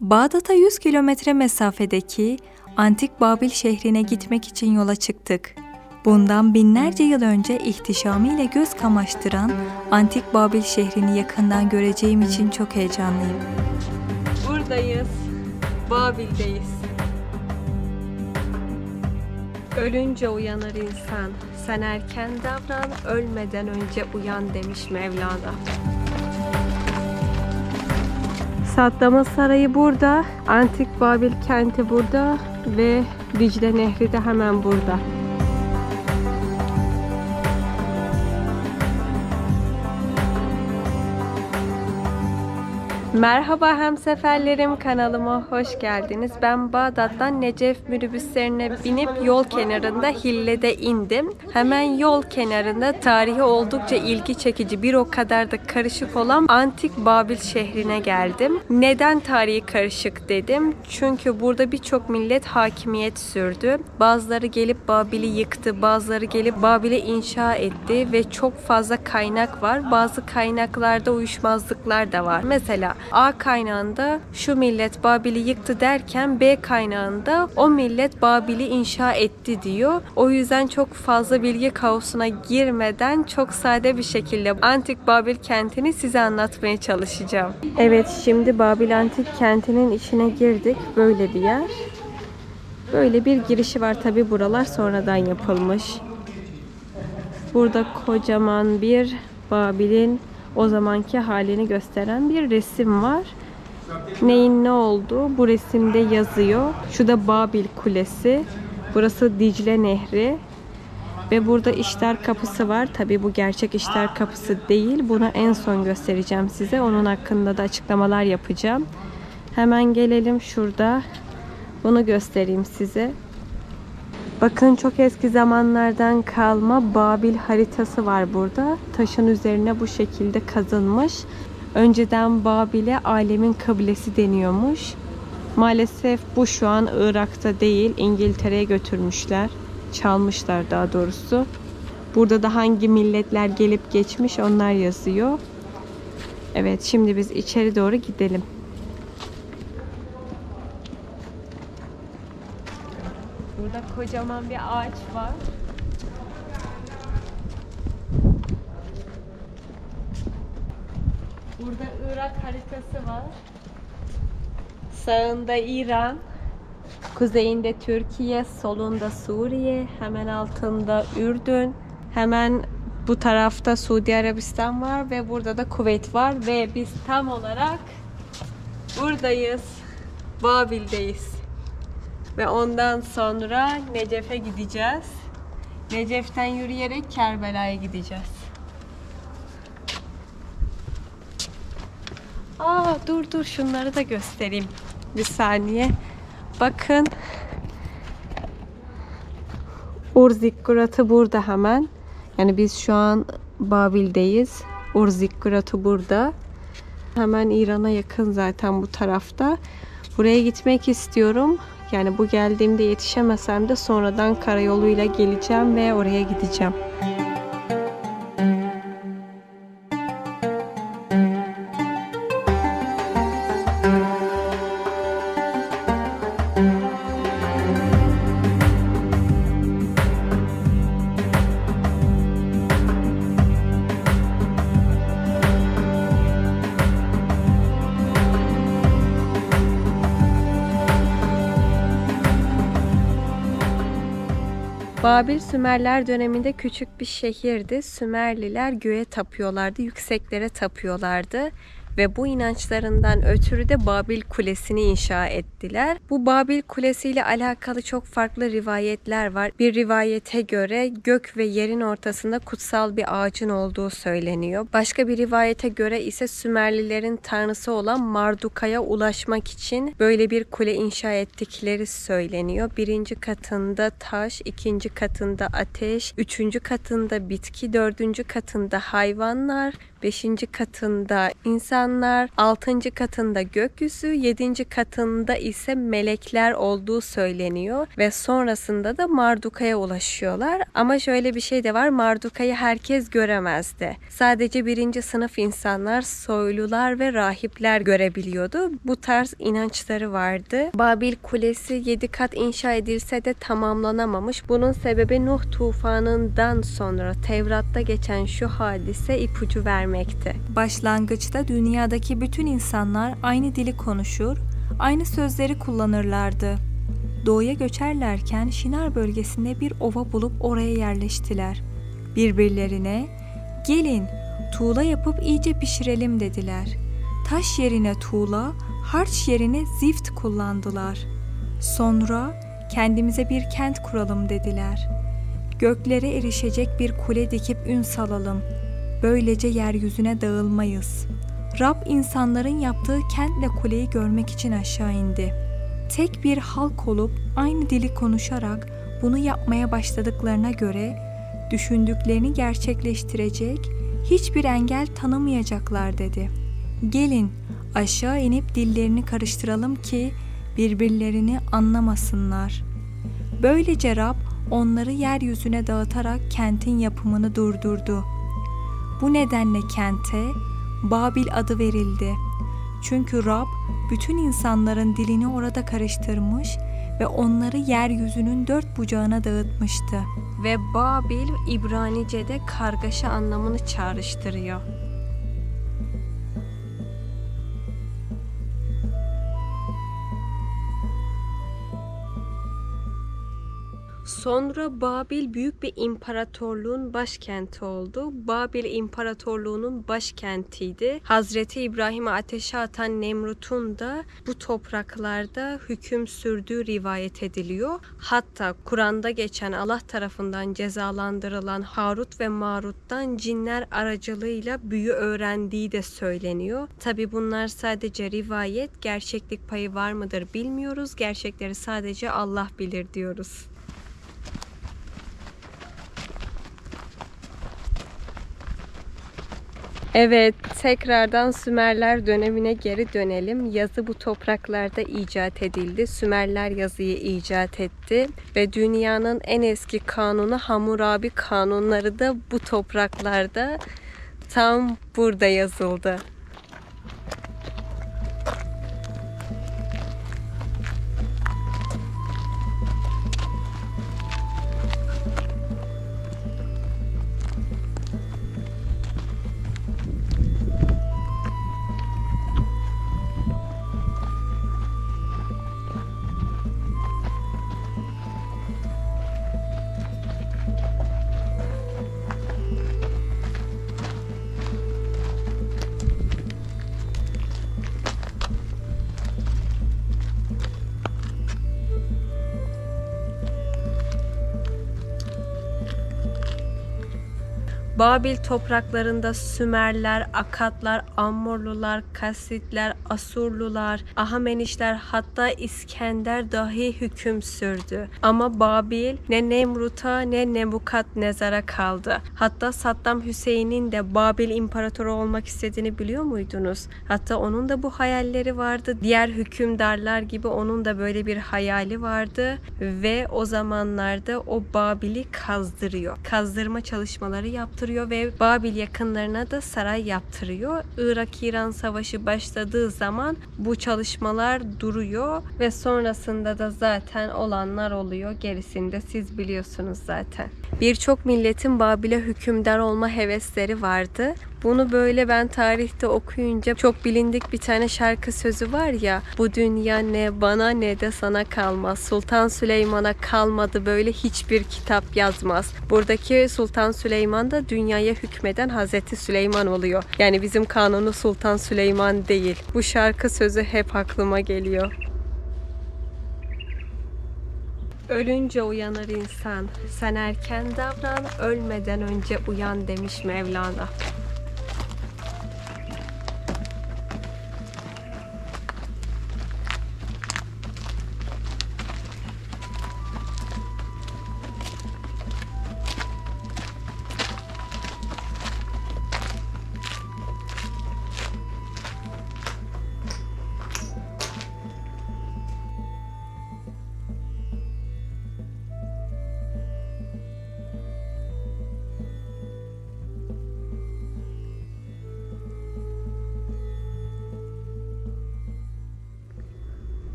Bağdat'a 100 kilometre mesafedeki Antik Babil şehrine gitmek için yola çıktık. Bundan binlerce yıl önce ihtişamıyla göz kamaştıran Antik Babil şehrini yakından göreceğim için çok heyecanlıyım. Buradayız, Babil'deyiz. Ölünce uyanır insan, sen erken davran, ölmeden önce uyan demiş Mevlana. Saddam'ın sarayı burada, Antik Babil kenti burada ve Dicle Nehri de hemen burada. Merhaba hemseferlerim, kanalıma hoş geldiniz. Ben Bağdat'tan Necef minibüslerine binip yol kenarında Hille'de indim. Hemen yol kenarında tarihi oldukça ilgi çekici, bir o kadar da karışık olan Antik Babil şehrine geldim. Neden tarihi karışık dedim? Çünkü burada birçok millet hakimiyet sürdü. Bazıları gelip Babil'i yıktı, bazıları gelip Babil'i inşa etti ve çok fazla kaynak var. Bazı kaynaklarda uyuşmazlıklar da var. Mesela A kaynağında şu millet Babil'i yıktı derken B kaynağında o millet Babil'i inşa etti diyor. O yüzden çok fazla bilgi kaosuna girmeden çok sade bir şekilde Antik Babil kentini size anlatmaya çalışacağım. Evet, şimdi Babil Antik kentinin içine girdik. Böyle bir yer. Böyle bir girişi var. Tabi buralar sonradan yapılmış. Burada kocaman bir Babil'in o zamanki halini gösteren bir resim var. Neyin ne olduğu bu resimde yazıyor. Şu da Babil Kulesi. Burası Dicle Nehri. Ve burada İştar Kapısı var. Tabi bu gerçek İştar Kapısı değil. Bunu en son göstereceğim size. Onun hakkında da açıklamalar yapacağım. Hemen gelelim şurada. Bunu göstereyim size. Bakın, çok eski zamanlardan kalma Babil haritası var burada. Taşın üzerine bu şekilde kazınmış. Önceden Babil'e alemin kıblesi deniyormuş. Maalesef bu şu an Irak'ta değil, İngiltere'ye götürmüşler. Çalmışlar daha doğrusu. Burada da hangi milletler gelip geçmiş onlar yazıyor. Evet, şimdi biz içeri doğru gidelim. Burada kocaman bir ağaç var. Burada Irak haritası var. Sağında İran, kuzeyinde Türkiye, solunda Suriye, hemen altında Ürdün, hemen bu tarafta Suudi Arabistan var ve burada da Kuveyt var ve biz tam olarak buradayız. Babil'deyiz. Ve ondan sonra Necef'e gideceğiz. Necef'ten yürüyerek Kerbela'ya gideceğiz. Dur şunları da göstereyim. Bir saniye. Bakın. Urzikkurat'ı burada hemen. Yani biz şu an Babil'deyiz. Urzikkurat'ı burada. Hemen İran'a yakın zaten bu tarafta. Buraya gitmek istiyorum. Yani bu geldiğimde yetişemesem de sonradan karayoluyla geleceğim ve oraya gideceğim. Babil Sümerler döneminde küçük bir şehirdi. Sümerliler göğe tapıyorlardı, yükseklere tapıyorlardı. Ve bu inançlarından ötürü de Babil Kulesi'ni inşa ettiler. Bu Babil Kulesi ile alakalı çok farklı rivayetler var. Bir rivayete göre gök ve yerin ortasında kutsal bir ağacın olduğu söyleniyor. Başka bir rivayete göre ise Sümerlilerin tanrısı olan Marduka'ya ulaşmak için böyle bir kule inşa ettikleri söyleniyor. Birinci katında taş, ikinci katında ateş, üçüncü katında bitki, dördüncü katında hayvanlar, 5. katında insanlar, 6. katında gökyüzü, 7. katında ise melekler olduğu söyleniyor ve sonrasında da Marduka'ya ulaşıyorlar. Ama şöyle bir şey de var, Marduka'yı herkes göremezdi. Sadece 1. sınıf insanlar, soylular ve rahipler görebiliyordu. Bu tarz inançları vardı. Babil Kulesi 7 kat inşa edilse de tamamlanamamış. Bunun sebebi Nuh tufanından sonra Tevrat'ta geçen şu hadise ipucu vermekte. Başlangıçta dünyadaki bütün insanlar aynı dili konuşur, aynı sözleri kullanırlardı. Doğuya göçerlerken Şinar bölgesinde bir ova bulup oraya yerleştiler. Birbirlerine, "Gelin, tuğla yapıp iyice pişirelim." dediler. Taş yerine tuğla, harç yerine zift kullandılar. Sonra kendimize bir kent kuralım dediler. Göklere erişecek bir kule dikip ün salalım. Böylece yeryüzüne dağılmayız. Rab insanların yaptığı kentle kuleyi görmek için aşağı indi. Tek bir halk olup aynı dili konuşarak bunu yapmaya başladıklarına göre düşündüklerini gerçekleştirecek hiçbir engel tanımayacaklar dedi. Gelin aşağı inip dillerini karıştıralım ki birbirlerini anlamasınlar. Böylece Rab onları yeryüzüne dağıtarak kentin yapımını durdurdu. Bu nedenle kente Babil adı verildi. Çünkü Rab bütün insanların dilini orada karıştırmış ve onları yeryüzünün 4 bucağına dağıtmıştı. Ve Babil İbranice'de kargaşa anlamını çağrıştırıyor. Sonra Babil büyük bir imparatorluğun başkenti oldu. Babil İmparatorluğu'nun başkentiydi. Hazreti İbrahim'i ateşe atan Nemrut'un da bu topraklarda hüküm sürdüğü rivayet ediliyor. Hatta Kur'an'da geçen Allah tarafından cezalandırılan Harut ve Marut'tan cinler aracılığıyla büyü öğrendiği de söyleniyor. Tabi bunlar sadece rivayet, gerçeklik payı var mıdır bilmiyoruz. Gerçekleri sadece Allah bilir diyoruz. Evet, tekrardan Sümerler dönemine geri dönelim. Yazı bu topraklarda icat edildi. Sümerler yazıyı icat etti ve dünyanın en eski kanunu Hammurabi kanunları da bu topraklarda, tam burada yazıldı. Babil topraklarında Sümerler, Akatlar, Ammurlular, Kasitler, Asurlular, Ahamenişler, hatta İskender dahi hüküm sürdü. Ama Babil ne Nemrut'a ne Nebukadnezar'a kaldı. Hatta Saddam Hüseyin'in de Babil imparatoru olmak istediğini biliyor muydunuz? Hatta onun da bu hayalleri vardı. Diğer hükümdarlar gibi onun da böyle bir hayali vardı ve o zamanlarda o Babil'i kazdırıyor. Kazdırma çalışmaları yaptırıyor ve Babil yakınlarına da saray yaptırıyor. Irak-İran savaşı başladığı zaman bu çalışmalar duruyor ve sonrasında da zaten olanlar oluyor. Gerisini de siz biliyorsunuz zaten. Birçok milletin Babil'e hükümdar olma hevesleri vardı. Bunu böyle ben tarihte okuyunca çok bilindik bir tane şarkı sözü var ya, bu dünya ne bana ne de sana kalmaz. Sultan Süleyman'a kalmadı böyle hiçbir kitap yazmaz. Buradaki Sultan Süleyman da dünyaya hükmeden Hazreti Süleyman oluyor. Yani bizim kanunu Sultan Süleyman değil. Bu şarkı sözü hep aklıma geliyor. Ölünce uyanır insan. Sen erken davran, ölmeden önce uyan demiş Mevlana.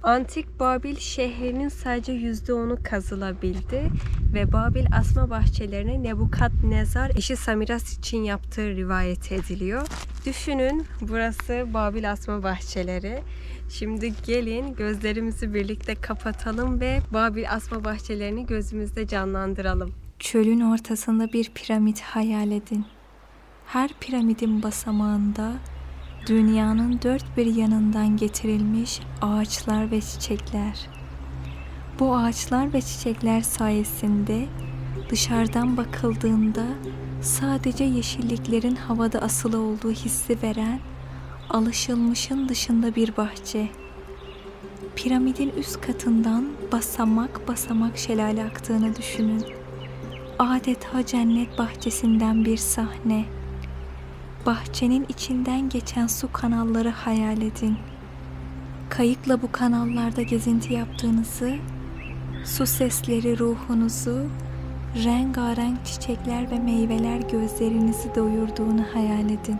Antik Babil şehrinin sadece %10'u kazılabildi ve Babil asma bahçelerini Nebukadnezar eşi Samiras için yaptığı rivayet ediliyor. Düşünün, burası Babil asma bahçeleri. Şimdi gelin gözlerimizi birlikte kapatalım ve Babil asma bahçelerini gözümüzde canlandıralım. Çölün ortasında bir piramit hayal edin. Her piramidin basamağında dünyanın dört bir yanından getirilmiş ağaçlar ve çiçekler. Bu ağaçlar ve çiçekler sayesinde dışarıdan bakıldığında sadece yeşilliklerin havada asılı olduğu hissi veren alışılmışın dışında bir bahçe. Piramidin üst katından basamak basamak şelale aktığını düşünün. Adeta cennet bahçesinden bir sahne. Bahçenin içinden geçen su kanalları hayal edin. Kayıkla bu kanallarda gezinti yaptığınızı, su sesleri ruhunuzu, rengarenk çiçekler ve meyveler gözlerinizi doyurduğunu hayal edin.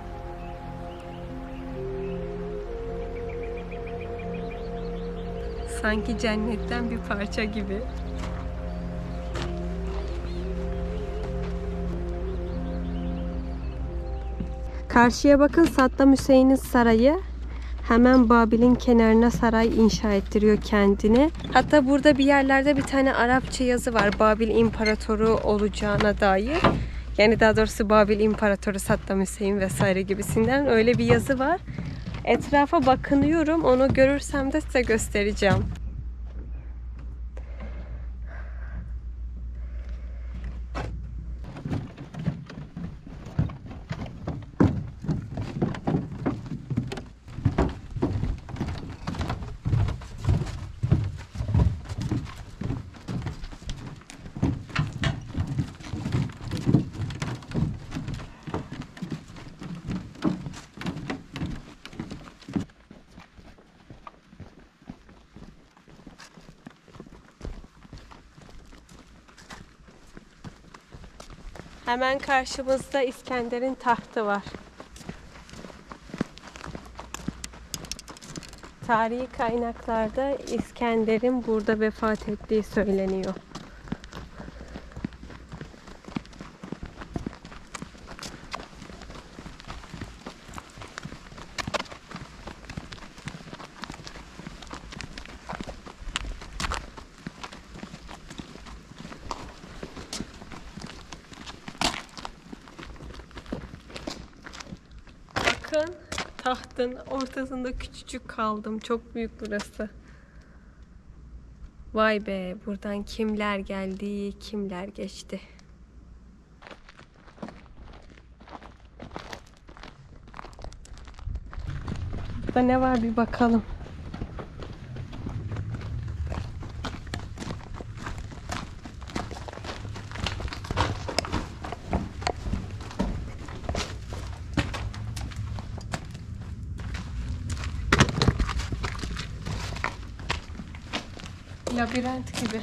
Sanki cennetten bir parça gibi. Karşıya bakın, Saddam Hüseyin'in sarayı. Hemen Babil'in kenarına saray inşa ettiriyor kendine. Hatta burada bir yerlerde bir tane Arapça yazı var. Babil İmparatoru olacağına dair. Yani daha doğrusu Babil İmparatoru Saddam Hüseyin vesaire gibisinden öyle bir yazı var. Etrafa bakınıyorum. Onu görürsem de size göstereceğim. Hemen karşımızda İskender'in tahtı var. Tarihi kaynaklarda İskender'in burada vefat ettiği söyleniyor. Bakın, tahtın ortasında küçücük kaldım. Çok büyük burası. Vay be, buradan kimler geldi, kimler geçti. Burada ne var bir bakalım. Labirent gibi.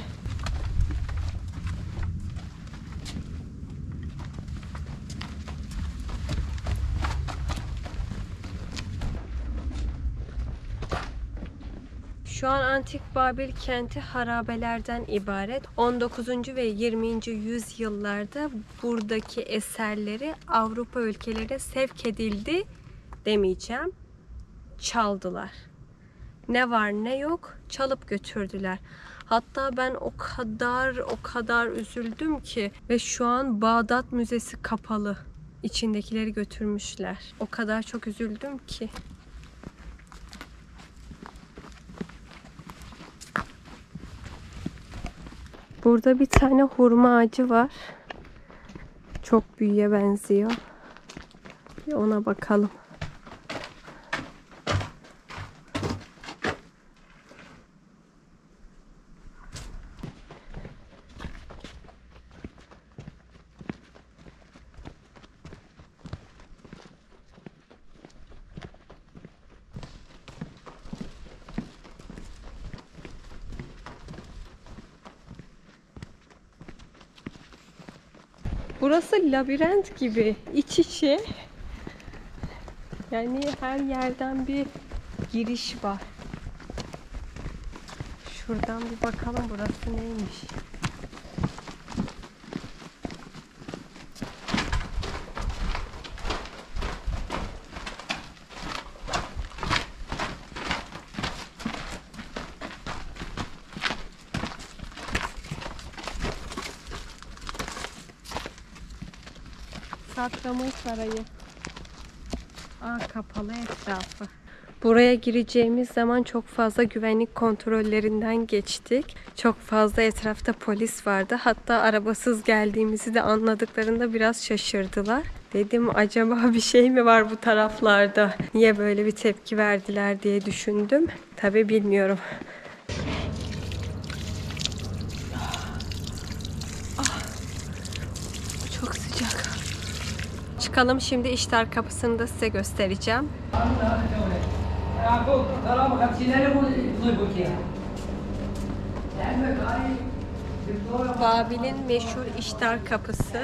Şu an Antik Babil kenti harabelerden ibaret. 19. ve 20. yüzyıllarda buradaki eserleri Avrupa ülkelerine sevk edildi demeyeceğim. Çaldılar. Ne var ne yok çalıp götürdüler. Hatta ben o kadar üzüldüm ki ve şu an Bağdat Müzesi kapalı. İçindekileri götürmüşler. O kadar çok üzüldüm ki. Burada bir tane hurma ağacı var. Çok büyüğe benziyor. Bir ona bakalım. Burası labirent gibi, iç içe. Yani her yerden bir giriş var. Şuradan bir bakalım burası neymiş. Saklamış sarayı. Kapalı etrafı. Buraya gireceğimiz zaman çok fazla güvenlik kontrollerinden geçtik. Çok fazla etrafta polis vardı. Hatta arabasız geldiğimizi de anladıklarında biraz şaşırdılar. Dedim acaba bir şey mi var bu taraflarda? Niye böyle bir tepki verdiler diye düşündüm. Tabii bilmiyorum. Çok sıcak. Çıkalım, şimdi iştar kapısını da size göstereceğim. Babil'in meşhur iştar kapısı.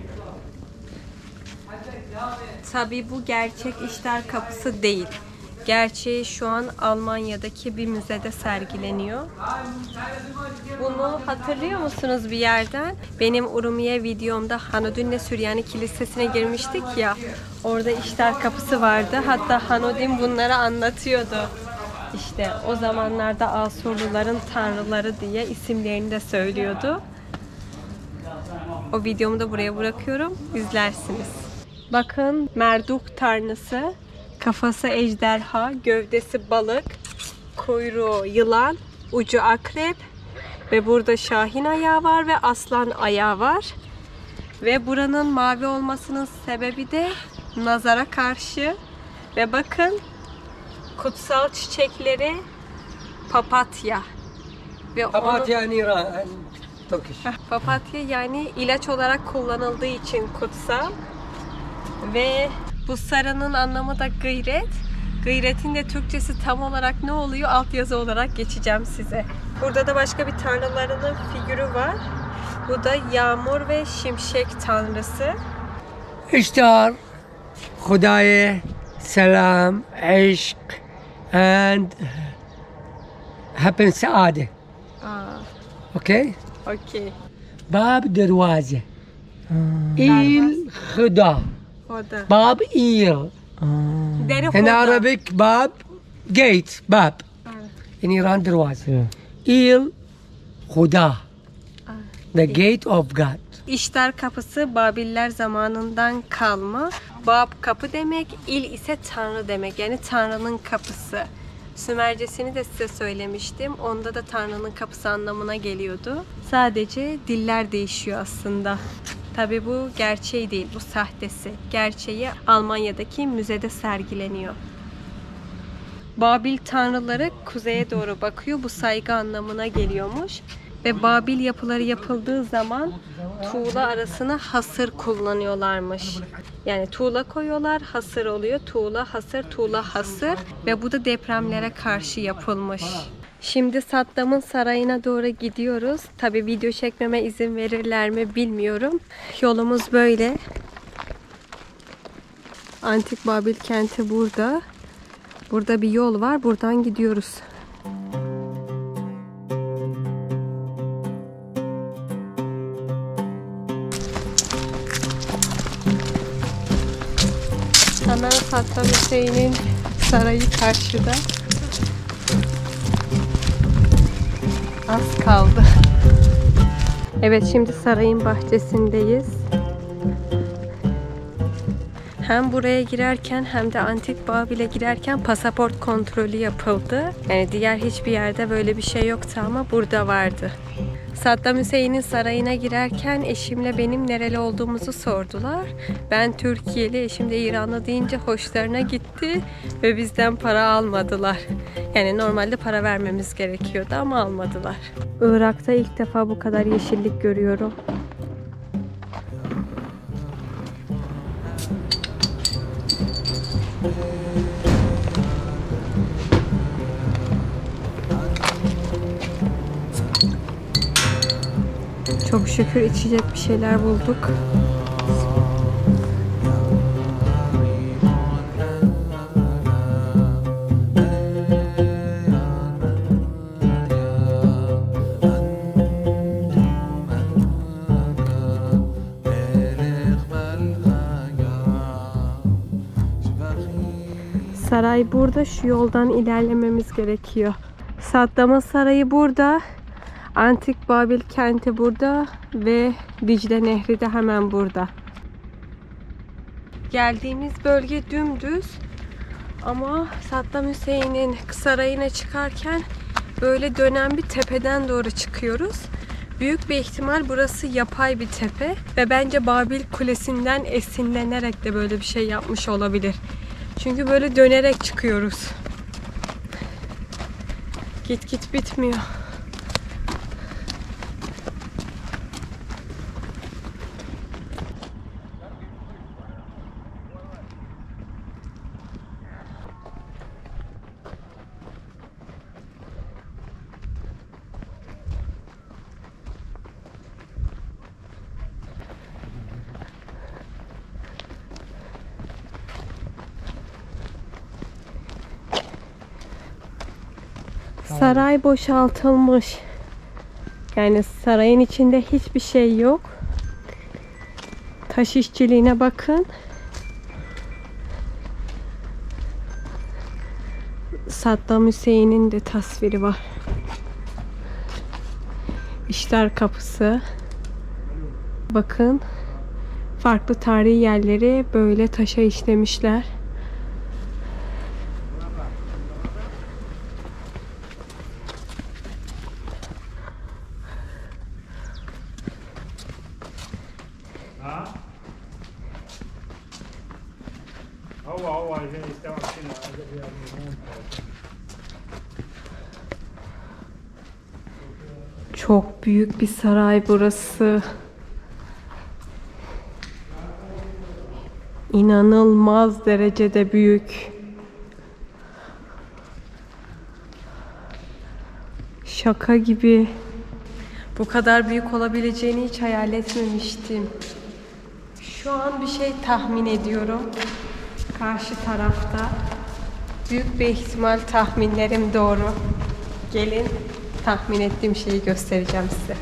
Tabii bu gerçek iştar kapısı değil. Gerçeği şu an Almanya'daki bir müzede sergileniyor. Bunu hatırlıyor musunuz bir yerden? Benim Urumiye videomda Hanodin'le Süryani Kilisesi'ne girmiştik ya. Orada iştar kapısı vardı. Hatta Hanodin bunları anlatıyordu. İşte o zamanlarda Asurluların tanrıları diye isimlerini de söylüyordu. O videomu da buraya bırakıyorum. İzlersiniz. Bakın Merduk tanrısı. Kafası ejderha, gövdesi balık, kuyruğu yılan, ucu akrep ve burada şahin ayağı var ve aslan ayağı var. Ve buranın mavi olmasının sebebi de nazara karşı. Ve bakın kutsal çiçekleri papatya. Ve Papatya yani Turkish. Papatya yani ilaç olarak kullanıldığı için kutsal. Ve bu sarının anlamı da gıyret. Gıyretin de Türkçesi tam olarak ne oluyor? Altyazı olarak geçeceğim size. Burada da başka bir tanrılarının figürü var. Bu da yağmur ve şimşek tanrısı. İştar, Hudaye, selam, aşk and happen saade. Okay? Okay. Bab derwaze. Il Huda. O da. Bab il. Deri In hoda. Arabic bab gate bab. In Iran derwaze. Il Huda. The gate of God. İştar kapısı Babiller zamanından kalma. Bab kapı demek, il ise tanrı demek. Yani tanrının kapısı. Sümercesini de size söylemiştim. Onda da tanrının kapısı anlamına geliyordu. Sadece diller değişiyor aslında. Tabii bu gerçeği değil, bu sahtesi. Gerçeği Almanya'daki müzede sergileniyor. Babil tanrıları kuzeye doğru bakıyor. Bu saygı anlamına geliyormuş. Ve Babil yapıları yapıldığı zaman tuğla arasına hasır kullanıyorlarmış. Yani tuğla koyuyorlar, hasır oluyor. Tuğla, hasır, tuğla, hasır. Ve bu da depremlere karşı yapılmış. Şimdi Saddam'ın sarayına doğru gidiyoruz. Tabii video çekmeme izin verirler mi bilmiyorum. Yolumuz böyle. Antik Babil kenti burada. Burada bir yol var. Buradan gidiyoruz. Hemen Saddam Hüseyin'in sarayı karşıda. Az kaldı. Evet, şimdi sarayın bahçesindeyiz. Hem buraya girerken hem de Antik Babil'e girerken pasaport kontrolü yapıldı. Yani diğer hiçbir yerde böyle bir şey yoktu ama burada vardı. Saddam Hüseyin'in sarayına girerken eşimle benim nereli olduğumuzu sordular. Ben Türkiye'li, eşim de İranlı deyince hoşlarına gitti ve bizden para almadılar. Yani normalde para vermemiz gerekiyordu ama almadılar. Irak'ta ilk defa bu kadar yeşillik görüyorum. Çok şükür içecek bir şeyler bulduk. Saray burada. Şu yoldan ilerlememiz gerekiyor. Saddam'ın sarayı burada. Antik Babil kenti burada. Ve Dicle Nehri de hemen burada. Geldiğimiz bölge dümdüz. Ama Saddam Hüseyin'in sarayına çıkarken böyle dönen bir tepeden doğru çıkıyoruz. Büyük bir ihtimal burası yapay bir tepe ve bence Babil Kulesi'nden esinlenerek de böyle bir şey yapmış olabilir. Çünkü böyle dönerek çıkıyoruz. Git bitmiyor. Saray boşaltılmış. Yani sarayın içinde hiçbir şey yok. Taş işçiliğine bakın. Saddam Hüseyin'in de tasviri var. İşler Kapısı. Bakın. Farklı tarihi yerleri böyle taşa işlemişler. Çok büyük bir saray burası. İnanılmaz derecede büyük. Şaka gibi. Bu kadar büyük olabileceğini hiç hayal etmemiştim. Şu an bir şey tahmin ediyorum. Karşı tarafta. Büyük bir ihtimal tahminlerim doğru. Gelin tahmin ettiğim şeyi göstereceğim size.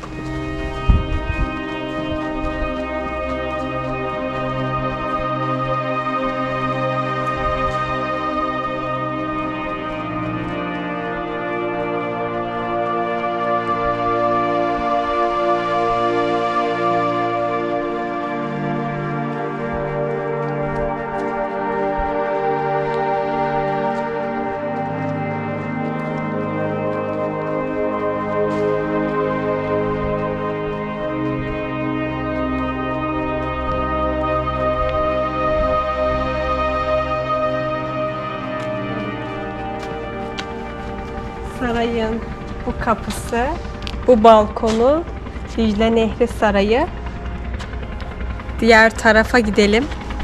Sarayın bu kapısı, bu balkonu, Dicle Nehri Sarayı. Diğer tarafa gidelim.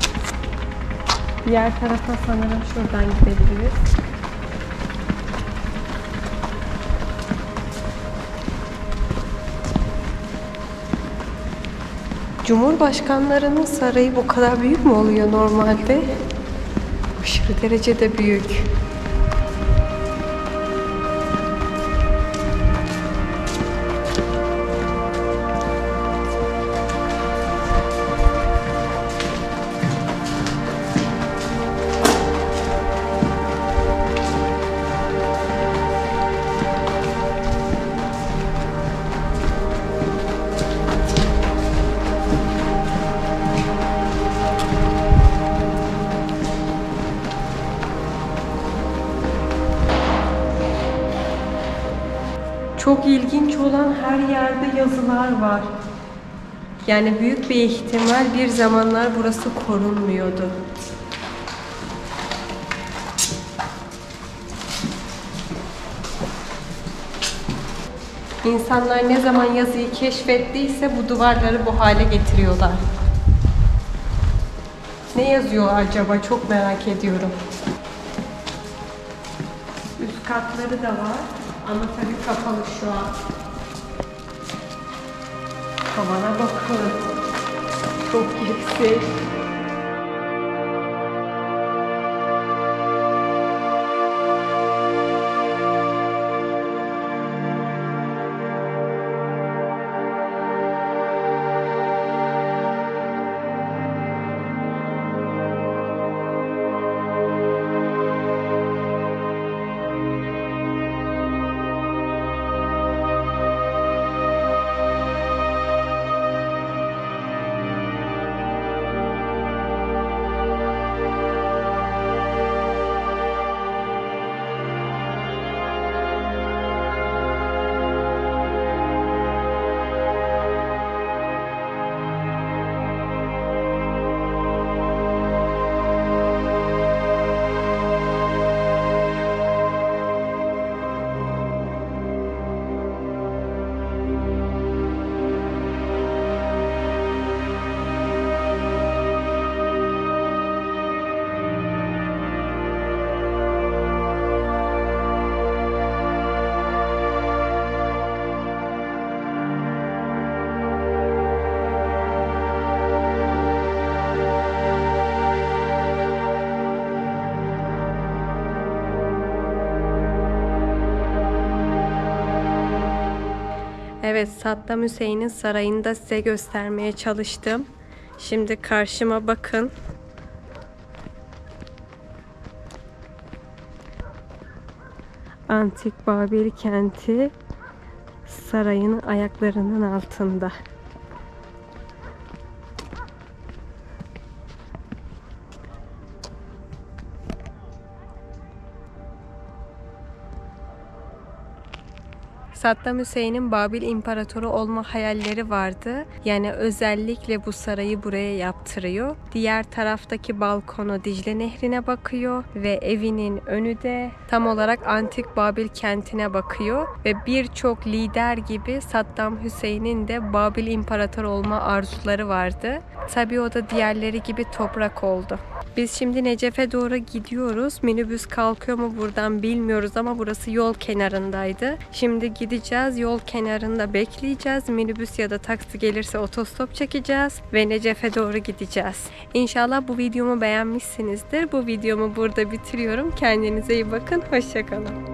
Diğer tarafa sanırım şuradan gidebiliriz. Cumhurbaşkanlarının sarayı bu kadar büyük mü oluyor normalde? Aşırı derecede büyük. Çok ilginç olan her yerde yazılar var. Yani büyük bir ihtimal bir zamanlar burası korunmuyordu. İnsanlar ne zaman yazıyı keşfettiyse bu duvarları bu hale getiriyorlar. Ne yazıyor acaba? Çok merak ediyorum. Üst katları da var. Ama tabii kapalı şu an. Tavana bakın. Çok yüksek. Evet, Saddam Hüseyin'in sarayını da size göstermeye çalıştım. Şimdi karşıma bakın. Antik Babil kenti sarayın ayaklarının altında. Saddam Hüseyin'in Babil İmparatoru olma hayalleri vardı. Yani özellikle bu sarayı buraya yaptırıyor. Diğer taraftaki balkonu Dicle Nehri'ne bakıyor ve evinin önü de tam olarak Antik Babil kentine bakıyor. Ve birçok lider gibi Saddam Hüseyin'in de Babil İmparatoru olma arzuları vardı. Tabii o da diğerleri gibi toprak oldu. Biz şimdi Necef'e doğru gidiyoruz. Minibüs kalkıyor mu buradan bilmiyoruz ama burası yol kenarındaydı. Şimdi gideceğiz. Yol kenarında bekleyeceğiz. Minibüs ya da taksi gelirse otostop çekeceğiz ve Necef'e doğru gideceğiz. İnşallah bu videomu beğenmişsinizdir. Bu videomu burada bitiriyorum. Kendinize iyi bakın. Hoşça kalın.